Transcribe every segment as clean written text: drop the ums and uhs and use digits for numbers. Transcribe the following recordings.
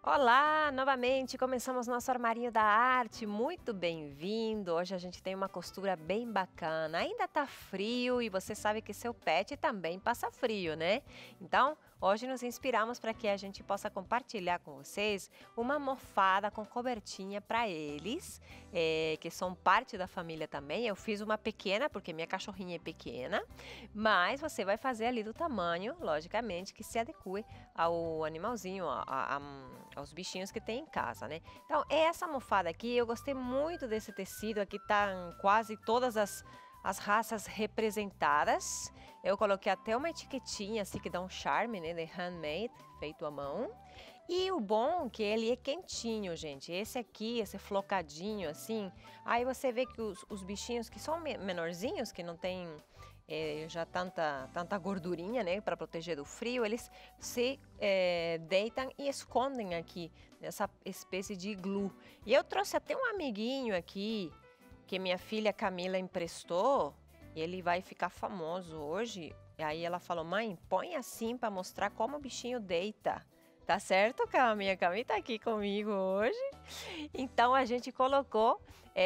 Olá, novamente começamos nosso armarinho da arte. Muito bem-vindo. Hoje a gente tem uma costura bem bacana. Ainda tá frio e você sabe que seu pet também passa frio, né? Então, hoje nos inspiramos para que a gente possa compartilhar com vocês uma almofada com cobertinha para eles, que são parte da família também. Eu fiz uma pequena porque minha cachorrinha é pequena, mas você vai fazer ali do tamanho, logicamente, que se adeque ao animalzinho, aos bichinhos que tem em casa, né? Então, essa almofada aqui, eu gostei muito desse tecido. Aqui tá quase todas as raças representadas. Eu coloquei até uma etiquetinha assim que dá um charme, né? De handmade, feito à mão. E o bom é que ele é quentinho, gente. Esse aqui, esse flocadinho assim, aí você vê que os bichinhos que são menorzinhos, que não tem já tanta gordurinha, né, para proteger do frio, eles se deitam e escondem aqui nessa espécie de iglu. E eu trouxe até um amiguinho aqui que minha filha Camila emprestou, e ele vai ficar famoso hoje. E aí ela falou: mãe, põe assim para mostrar como o bichinho deita. Tá certo, Cami? Cami tá aqui comigo hoje. Então a gente colocou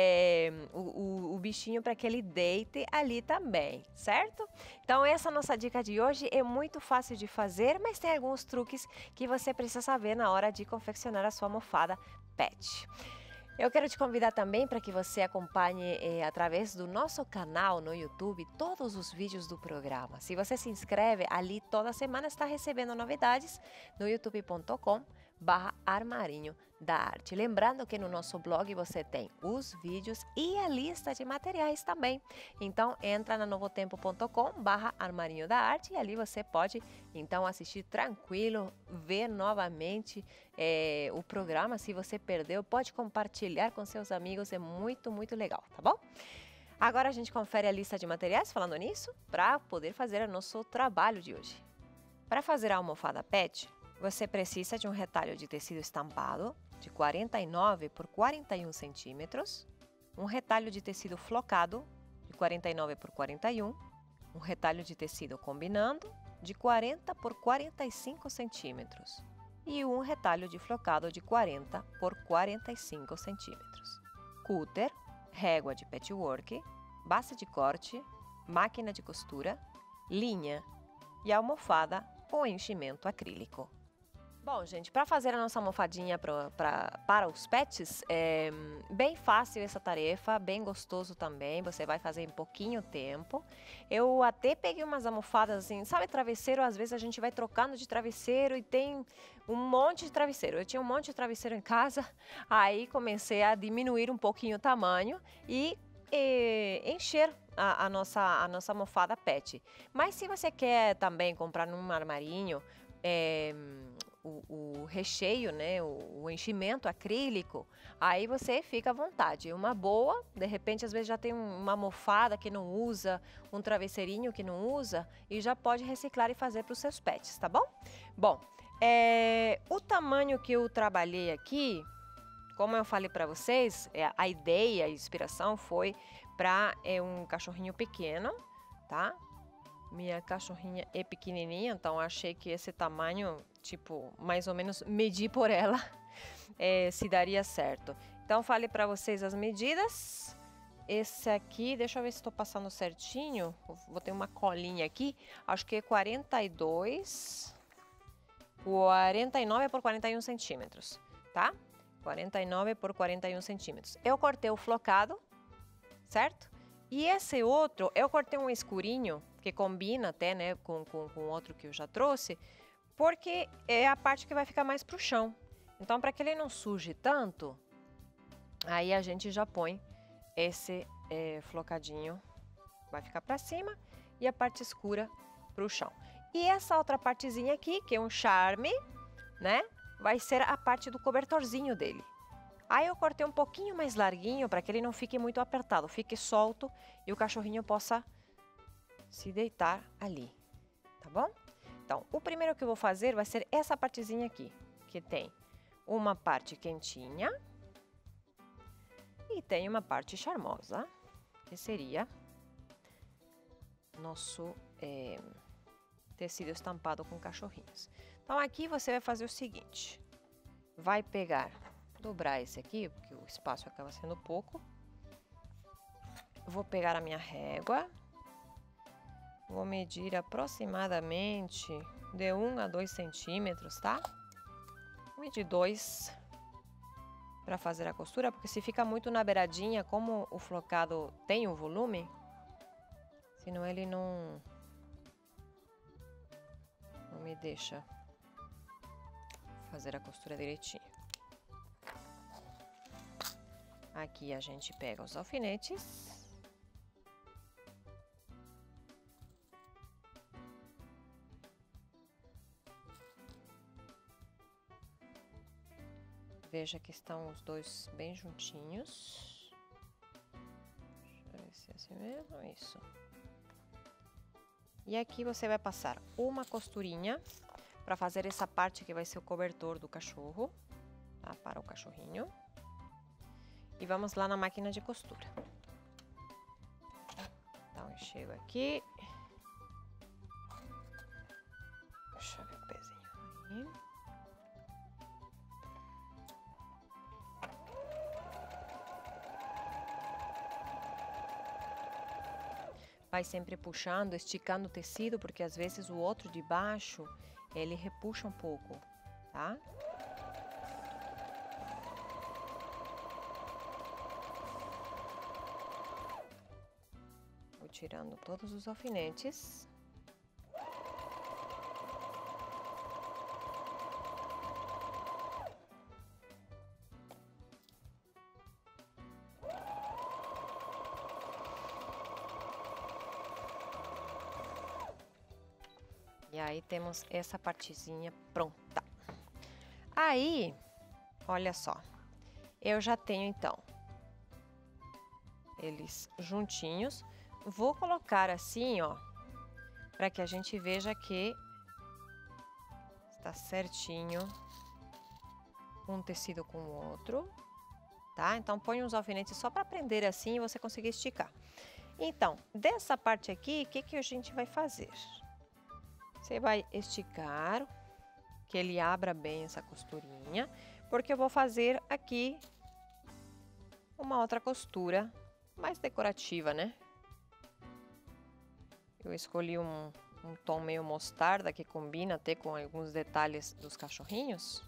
o bichinho para que ele deite ali também, certo? Então essa nossa dica de hoje é muito fácil de fazer, mas tem alguns truques que você precisa saber na hora de confeccionar a sua almofada pet. Eu quero te convidar também para que você acompanhe através do nosso canal no YouTube todos os vídeos do programa. Se você se inscreve ali, toda semana está recebendo novidades no youtube.com/armarinho da arte. Lembrando que no nosso blog você tem os vídeos e a lista de materiais também. Então entra na novotempo.com/armarinho da arte e ali você pode então assistir tranquilo, ver novamente o programa. Se você perdeu, pode compartilhar com seus amigos, é muito, muito legal, tá bom? Agora a gente confere a lista de materiais, falando nisso, para poder fazer o nosso trabalho de hoje. Para fazer a almofada pet, você precisa de um retalho de tecido estampado de 49 por 41 centímetros, um retalho de tecido flocado de 49 por 41, um retalho de tecido combinando de 40 por 45 centímetros e um retalho de flocado de 40 por 45 centímetros. Cúter, régua de patchwork, base de corte, máquina de costura, linha e almofada com enchimento acrílico. Bom, gente, para fazer a nossa almofadinha para os pets, é bem fácil essa tarefa, bem gostoso também, você vai fazer em pouquinho tempo. Eu até peguei umas almofadas assim, sabe travesseiro? Às vezes a gente vai trocando de travesseiro e tem um monte de travesseiro. Eu tinha um monte de travesseiro em casa, aí comecei a diminuir um pouquinho o tamanho e encher a nossa almofada pet. Mas se você quer também comprar num armarinho, o recheio, né, o enchimento acrílico, aí você fica à vontade. Uma boa, de repente, às vezes já tem uma almofada que não usa, um travesseirinho que não usa, e já pode reciclar e fazer para os seus pets, tá bom? Bom, o tamanho que eu trabalhei aqui, como eu falei para vocês, a ideia, a inspiração foi para um cachorrinho pequeno, tá? Minha cachorrinha é pequenininha, então achei que esse tamanho, tipo, mais ou menos medir por ela, se daria certo. Então, falei para vocês as medidas. Esse aqui, deixa eu ver se estou passando certinho. Vou ter uma colinha aqui. Acho que é 49 por 41 centímetros, tá? 49 por 41 centímetros. Eu cortei o flocado, certo? E esse outro, eu cortei um escurinho, que combina até, né, com outro que eu já trouxe, porque é a parte que vai ficar mais pro chão. Então, para que ele não suje tanto, aí a gente já põe esse flocadinho, vai ficar para cima, e a parte escura pro chão. E essa outra partezinha aqui, que é um charme, né, vai ser a parte do cobertorzinho dele. Aí eu cortei um pouquinho mais larguinho para que ele não fique muito apertado, fique solto e o cachorrinho possa se deitar ali, tá bom? Então, o primeiro que eu vou fazer vai ser essa partezinha aqui, que tem uma parte quentinha e tem uma parte charmosa, que seria nosso tecido estampado com cachorrinhos. Então, aqui você vai fazer o seguinte: vai pegar, dobrar esse aqui, porque o espaço acaba sendo pouco. Vou pegar a minha régua. Vou medir aproximadamente de 1 a 2 centímetros, tá? Vou medir 2 para fazer a costura, porque se fica muito na beiradinha, como o flocado tem o volume, senão ele não me deixa fazer a costura direitinho. Aqui a gente pega os alfinetes. Veja que estão os dois bem juntinhos. Deixa eu ver se é assim mesmo, isso. E aqui você vai passar uma costurinha para fazer essa parte que vai ser o cobertor do cachorro, tá? Para o cachorrinho. E vamos lá na máquina de costura. Então, eu chego aqui. Deixa eu ver o pezinho aí. Vai sempre puxando, esticando o tecido, porque às vezes o outro de baixo, ele repuxa um pouco, tá? Vou tirando todos os alfinetes. E aí temos essa partezinha pronta. Aí, olha só, eu já tenho então eles juntinhos. Vou colocar assim, ó, para que a gente veja que está certinho um tecido com o outro, tá? Então põe uns alfinetes só para prender assim e você conseguir esticar. Então, dessa parte aqui, o que que a gente vai fazer? Você vai esticar, que ele abra bem essa costurinha, porque eu vou fazer aqui uma outra costura mais decorativa, né? Eu escolhi um tom meio mostarda, que combina até com alguns detalhes dos cachorrinhos.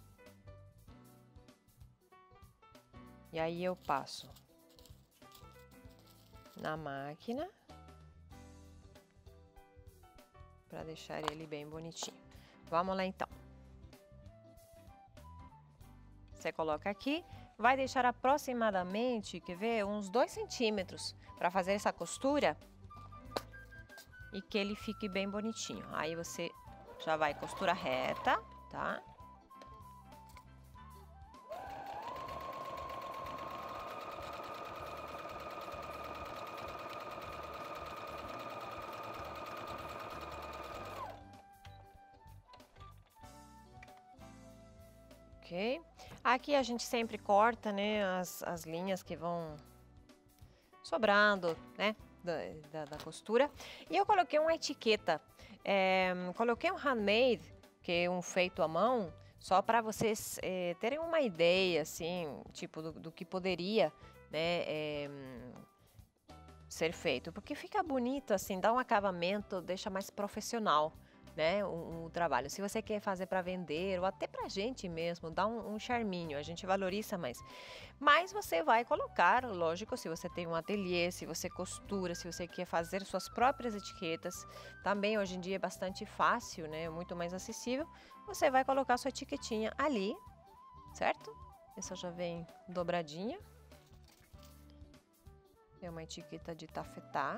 E aí eu passo na máquina para deixar ele bem bonitinho. Vamos lá então. Você coloca aqui, vai deixar aproximadamente, quer ver, uns 2 centímetros para fazer essa costura e que ele fique bem bonitinho. Aí você já vai costura reta, tá? Ok? Aqui a gente sempre corta, né, as linhas que vão sobrando, né, da costura. E eu coloquei uma etiqueta, coloquei um handmade, que é um feito à mão, só para vocês terem uma ideia, assim, tipo, do que poderia, né, ser feito. Porque fica bonito, assim, dá um acabamento, deixa mais profissional, né, o trabalho. Se você quer fazer para vender ou até para a gente mesmo, dá um charminho, a gente valoriza mais. Mas você vai colocar, lógico, se você tem um ateliê, se você costura, se você quer fazer suas próprias etiquetas, também hoje em dia é bastante fácil, né, muito mais acessível, você vai colocar sua etiquetinha ali, certo? Essa já vem dobradinha. É uma etiqueta de tafetá.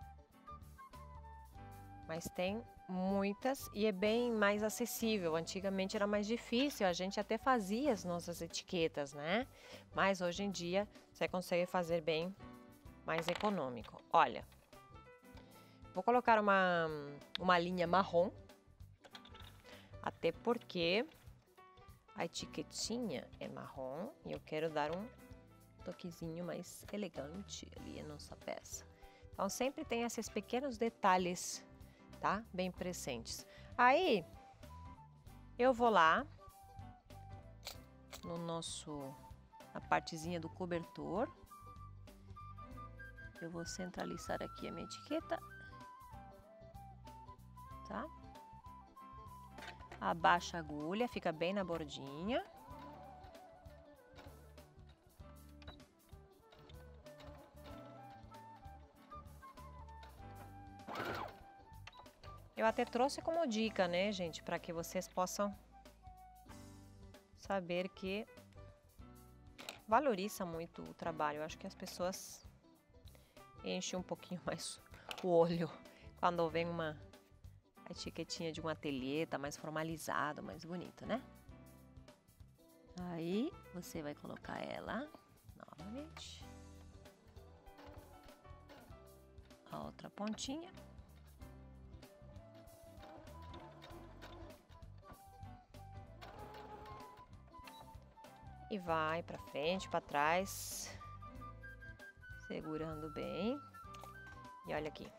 Mas tem muitas e é bem mais acessível. Antigamente era mais difícil, a gente até fazia as nossas etiquetas, né? Mas hoje em dia você consegue fazer bem mais econômico. Olha, vou colocar uma linha marrom, até porque a etiquetinha é marrom e eu quero dar um toquezinho mais elegante ali na nossa peça. Então sempre tem esses pequenos detalhes, tá? Bem presentes. Aí, eu vou lá na partezinha do cobertor. Eu vou centralizar aqui a minha etiqueta, tá? Abaixa a agulha, fica bem na bordinha. Eu até trouxe como dica, né, gente, para que vocês possam saber que valoriza muito o trabalho. Eu acho que as pessoas enchem um pouquinho mais o olho quando vem uma etiquetinha de um ateliê, tá mais formalizado, mais bonito, né? Aí você vai colocar ela novamente. A outra pontinha. E vai para frente, para trás, segurando bem. E olha aqui.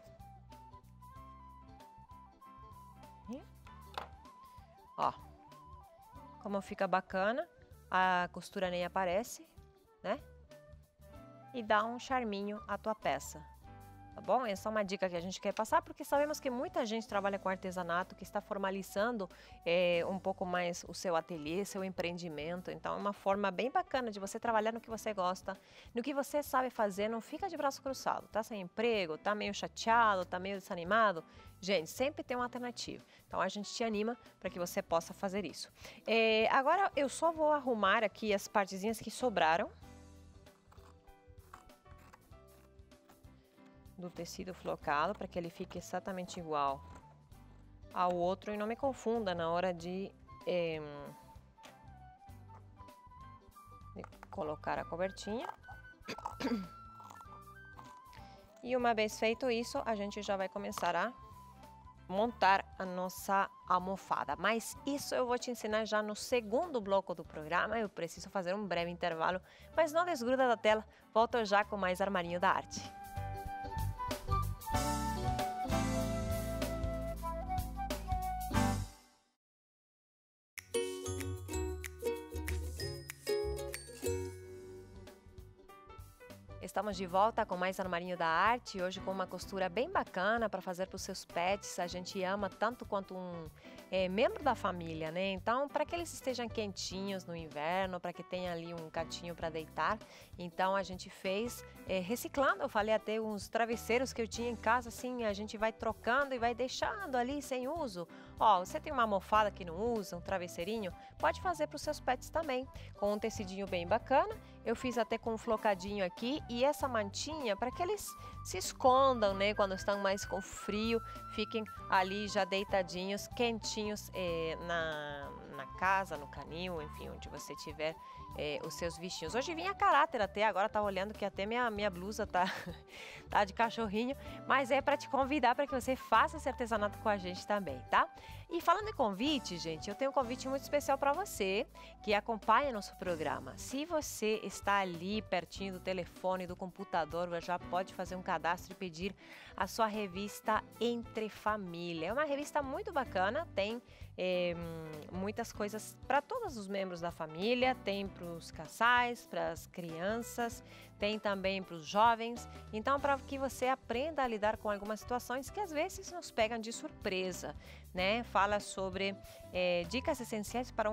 Ó, como fica bacana, a costura nem aparece, né? E dá um charminho à tua peça. Tá bom? Essa é uma dica que a gente quer passar, porque sabemos que muita gente trabalha com artesanato, que está formalizando um pouco mais o seu ateliê, seu empreendimento. Então, é uma forma bem bacana de você trabalhar no que você gosta, no que você sabe fazer. Não fica de braço cruzado. Tá sem emprego, tá meio chateado, tá meio desanimado? Gente, sempre tem uma alternativa. Então, a gente te anima para que você possa fazer isso. Agora, eu só vou arrumar aqui as partezinhas que sobraram do tecido flocado, para que ele fique exatamente igual ao outro e não me confunda na hora de colocar a cobertinha. E uma vez feito isso, a gente já vai começar a montar a nossa almofada. Mas isso eu vou te ensinar já no segundo bloco do programa. Eu preciso fazer um breve intervalo, mas não desgruda da tela. Volto já com mais Armarinho da Arte. Estamos de volta com mais Armarinho da Arte, hoje com uma costura bem bacana para fazer para os seus pets. A gente ama tanto quanto um membro da família, né? Então, para que eles estejam quentinhos no inverno, para que tenha ali um gatinho para deitar. Então, a gente fez reciclando. Eu falei até uns travesseiros que eu tinha em casa, assim, a gente vai trocando e vai deixando ali sem uso. Ó, você tem uma almofada que não usa, um travesseirinho, pode fazer para os seus pets também, com um tecidinho bem bacana. Eu fiz até com um flocadinho aqui e essa mantinha para que eles se escondam, né? Quando estão mais com frio, fiquem ali já deitadinhos, quentinhos na casa, no canil, enfim, onde você tiver os seus bichinhos. Hoje vinha caráter até, agora tá olhando que até minha blusa tá, tá de cachorrinho, mas é para te convidar para que você faça esse artesanato com a gente também, tá? E falando em convite, gente, eu tenho um convite muito especial para você que acompanha nosso programa. Se você está ali pertinho do telefone, do computador, você já pode fazer um cadastro e pedir a sua revista Entre Família. É uma revista muito bacana, tem muitas coisas para todos os membros da família, tem para os casais, para as crianças, tem também para os jovens. Então, para que você aprenda a lidar com algumas situações que às vezes nos pegam de surpresa, né? Fala sobre dicas essenciais para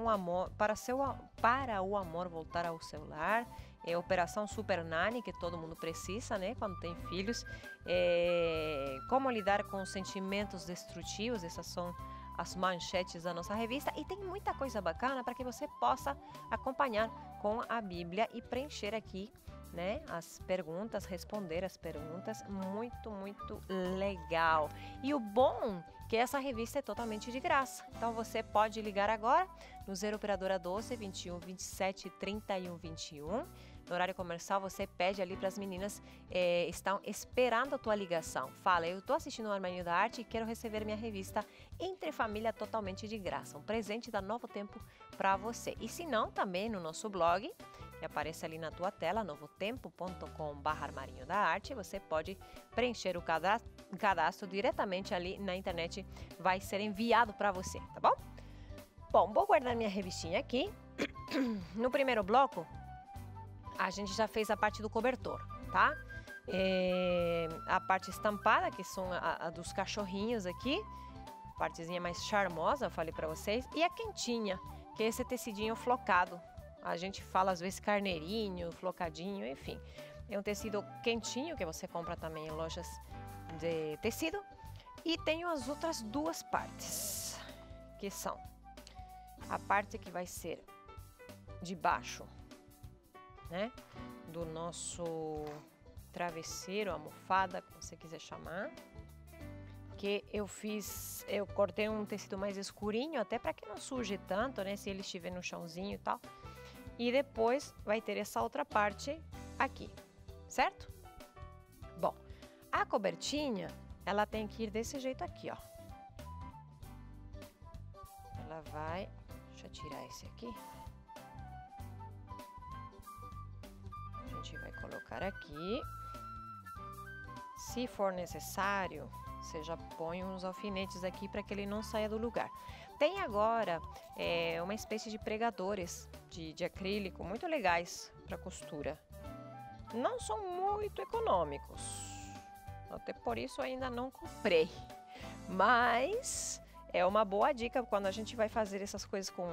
o amor voltar ao seu lar. Operação Super Nanny, que todo mundo precisa, né, quando tem filhos. Como lidar com sentimentos destrutivos, essas são as manchetes da nossa revista. E tem muita coisa bacana para que você possa acompanhar com a Bíblia e preencher aqui, né, as perguntas, responder as perguntas. Muito, muito legal. E o bom é que essa revista é totalmente de graça. Então você pode ligar agora no 0 operadora 12 21 27 31 21. No horário comercial, você pede ali para as meninas, estão esperando a tua ligação. Fala, eu estou assistindo o Armarinho da Arte e quero receber minha revista Entre Família totalmente de graça. Um presente da Novo Tempo para você. E se não, também no nosso blog, que aparece ali na tua tela, novotempo.com/armarinho da arte, você pode preencher o cadastro diretamente ali na internet, vai ser enviado para você, tá bom? Bom, vou guardar minha revistinha aqui. No primeiro bloco, a gente já fez a parte do cobertor, tá? A parte estampada, que são a dos cachorrinhos aqui, partezinha mais charmosa, eu falei pra vocês, e a quentinha, que é esse tecidinho flocado. A gente fala às vezes carneirinho, flocadinho, enfim. É um tecido quentinho que você compra também em lojas de tecido. E tenho as outras duas partes, que são a parte que vai ser de baixo, né, do nosso travesseiro, almofada, como você quiser chamar, que eu cortei um tecido mais escurinho, até para que não suje tanto, né, se ele estiver no chãozinho e tal. E depois vai ter essa outra parte aqui, certo? Bom, a cobertinha, ela tem que ir desse jeito aqui, ó. Ela vai, deixa eu tirar esse aqui. A gente vai colocar aqui. Se for necessário, você já põe uns alfinetes aqui para que ele não saia do lugar. Tem agora uma espécie de pregadores de acrílico muito legais para costura. Não são muito econômicos, até por isso ainda não comprei. Mas é uma boa dica quando a gente vai fazer essas coisas com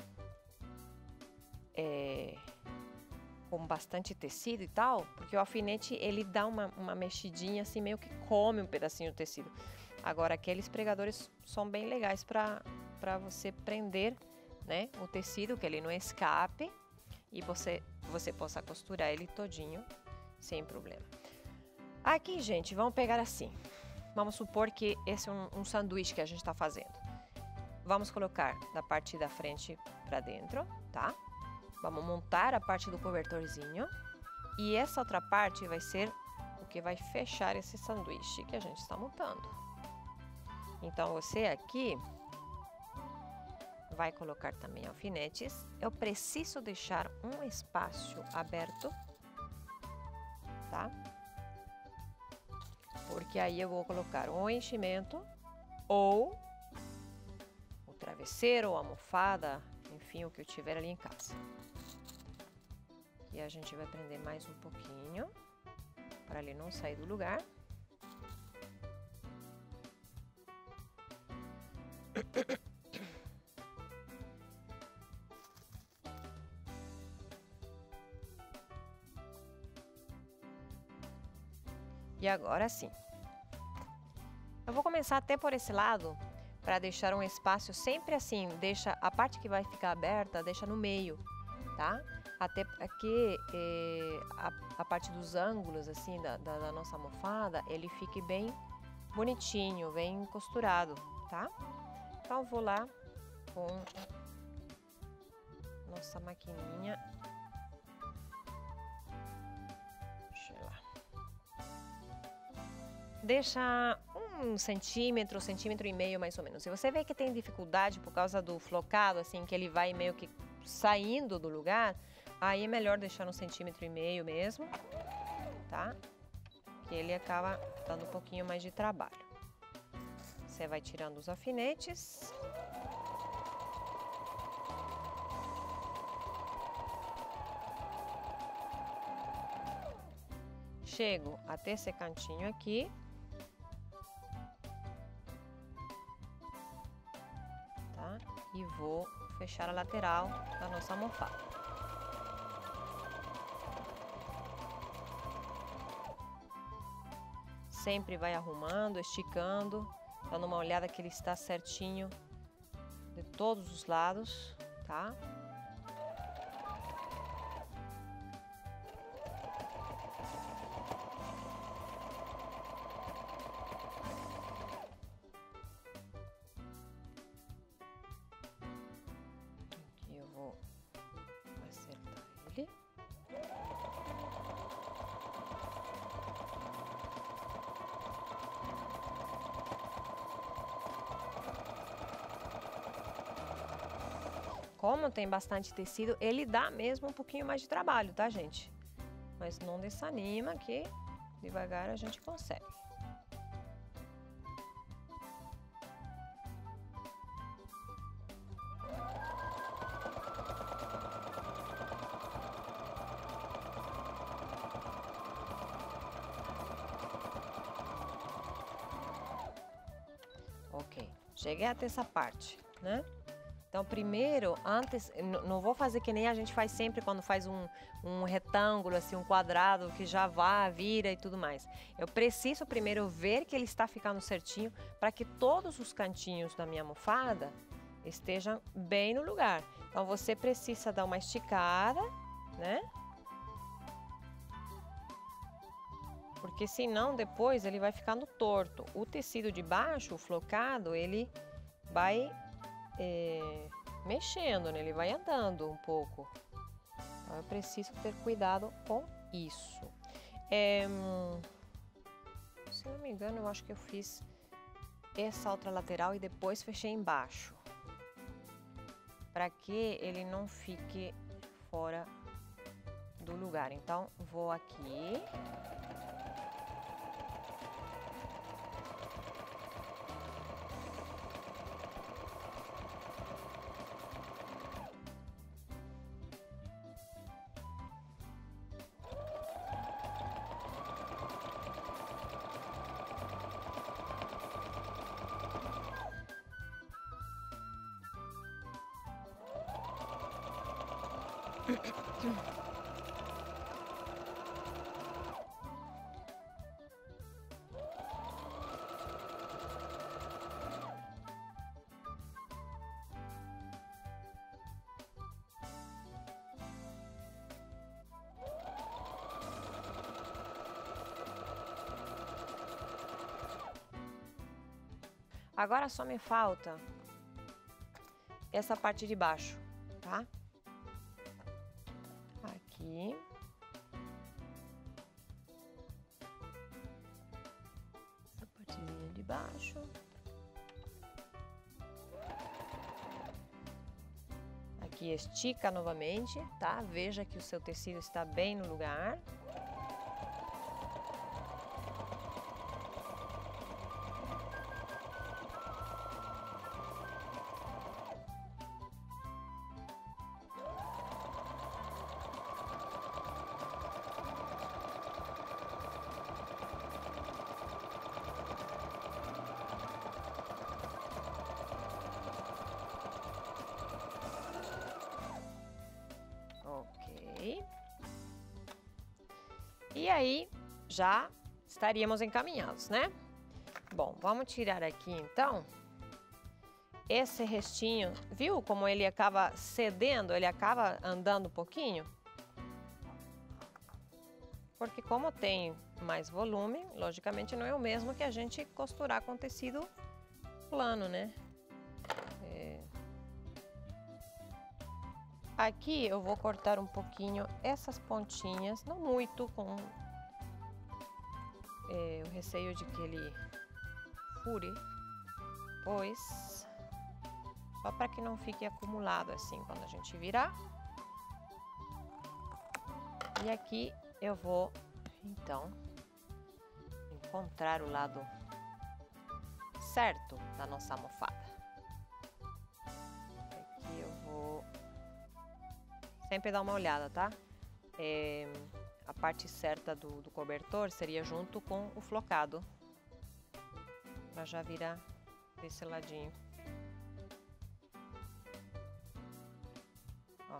bastante tecido e tal, porque o alfinete ele dá uma mexidinha assim, meio que come um pedacinho do tecido. Agora aqueles pregadores são bem legais para você prender, né, o tecido, que ele não escape e você possa costurar ele todinho sem problema. Aqui, gente, vamos pegar assim. Vamos supor que esse é um sanduíche que a gente está fazendo. Vamos colocar da parte da frente para dentro, tá? Vamos montar a parte do cobertorzinho. E essa outra parte vai ser o que vai fechar esse sanduíche que a gente está montando. Então, você aqui vai colocar também alfinetes. Eu preciso deixar um espaço aberto, tá? Porque aí eu vou colocar um enchimento ou o travesseiro ou a almofada, enfim, o que eu tiver ali em casa. E a gente vai prender mais um pouquinho para ele não sair do lugar. E agora sim. Eu vou começar até por esse lado para deixar um espaço sempre assim, deixa a parte que vai ficar aberta, deixa no meio, tá? Até aqui a parte dos ângulos assim da nossa almofada, ele fique bem bonitinho, bem costurado, tá? Então eu vou lá com nossa maquininha. Deixa eu lá. Deixa 1 centímetro, 1,5 centímetros mais ou menos. Se você vê que tem dificuldade por causa do flocado, assim, que ele vai meio que saindo do lugar, aí é melhor deixar 1,5 centímetros mesmo, tá? Que ele acaba dando um pouquinho mais de trabalho. Você vai tirando os alfinetes. Chego até esse cantinho aqui. Tá? E vou fechar a lateral da nossa almofada. Sempre vai arrumando, esticando, dando uma olhada que ele está certinho de todos os lados, tá? Aqui eu vou acertar ele. Como tem bastante tecido, ele dá mesmo um pouquinho mais de trabalho, tá, gente? Mas não desanima que devagar a gente consegue. Cheguei até essa parte, né? Então, primeiro, antes, não vou fazer que nem a gente faz sempre quando faz um retângulo, assim, um quadrado, que já vira e tudo mais. Eu preciso primeiro ver que ele está ficando certinho para que todos os cantinhos da minha almofada estejam bem no lugar. Então, você precisa dar uma esticada, né? Porque senão depois ele vai ficando torto. O tecido de baixo, o flocado, ele vai mexendo, né? Ele vai andando um pouco. Então eu preciso ter cuidado com isso. Se não me engano, eu acho que eu fiz essa outra lateral e depois fechei embaixo. Para que ele não fique fora do lugar. Então vou aqui. Agora só me falta essa parte de baixo, tá? Aqui. Essa partezinha de baixo. Aqui estica novamente, tá? Veja que o seu tecido está bem no lugar. E aí, já estaríamos encaminhados, né? Bom, vamos tirar aqui, então, esse restinho. Viu como ele acaba cedendo? Ele acaba andando um pouquinho? Porque como tem mais volume, logicamente não é o mesmo que a gente costurar com tecido plano, né? Aqui eu vou cortar um pouquinho essas pontinhas, não muito, com o receio de que ele fure, pois só para que não fique acumulado assim quando a gente virar. E aqui eu vou, então, encontrar o lado certo da nossa almofada. Aqui eu vou sempre dar uma olhada, tá? A parte certa do cobertor seria junto com o flocado, para já virar desse ladinho. Ó.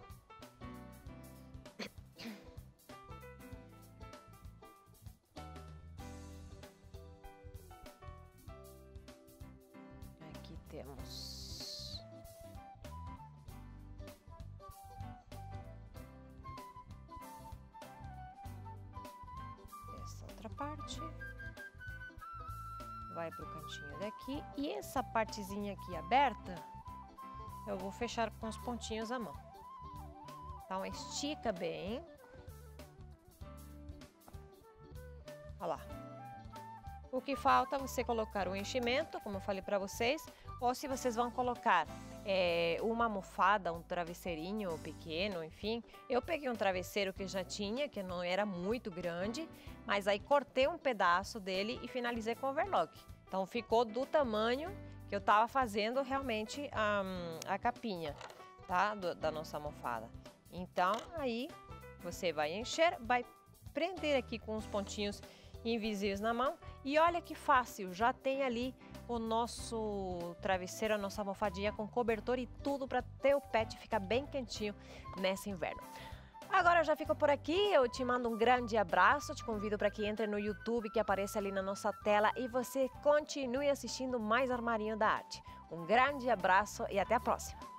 Aqui temos parte, vai para o cantinho daqui, e essa partezinha aqui aberta eu vou fechar com os pontinhos à mão. Então estica bem, olha lá. O que falta é você colocar o enchimento, como eu falei para vocês, ou se vocês vão colocar uma almofada, um travesseirinho pequeno, enfim. Eu peguei um travesseiro que já tinha, que não era muito grande, mas aí cortei um pedaço dele e finalizei com overlock. Então ficou do tamanho que eu tava fazendo realmente a capinha, tá? Da nossa almofada. Então aí você vai encher, vai prender aqui com os pontinhos invisíveis na mão e olha que fácil, já tem ali o nosso travesseiro, a nossa almofadinha com cobertor e tudo para ter o pet ficar bem quentinho nesse inverno. Agora eu já fico por aqui, eu te mando um grande abraço, te convido para que entre no YouTube, que aparece ali na nossa tela e você continue assistindo mais Armarinho da Arte. Um grande abraço e até a próxima!